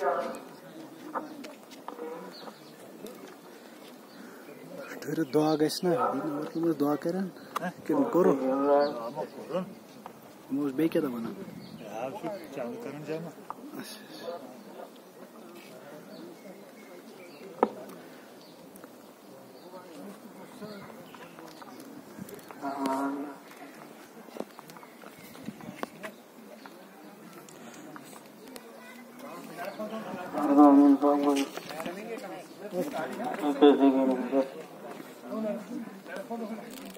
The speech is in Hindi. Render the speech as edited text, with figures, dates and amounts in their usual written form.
फिर दुआ गस ना मतलब दुआ करन कि करो मुझ बे क्या दवाना यार चालू करन जाना Gracias.